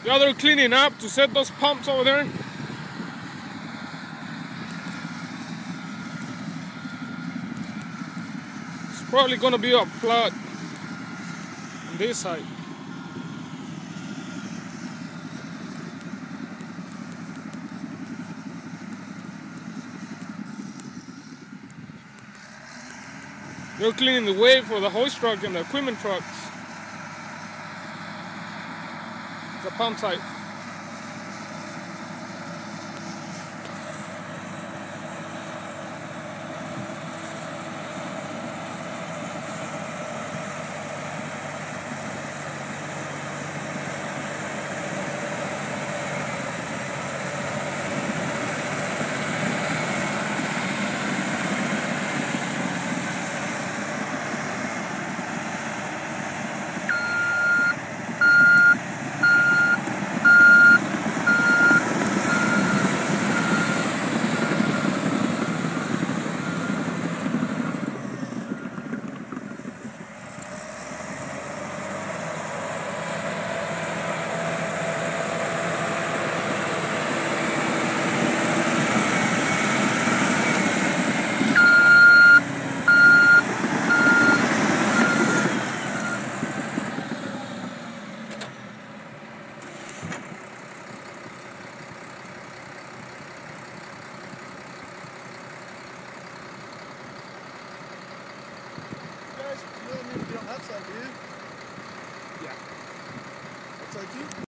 Yeah, they're cleaning up to set those pumps over there. It's probably gonna be a flood on this side. They're cleaning the way for the hoist truck and the equipment trucks. It's a pump site. You really need to be on that side, dude. Yeah. That side too?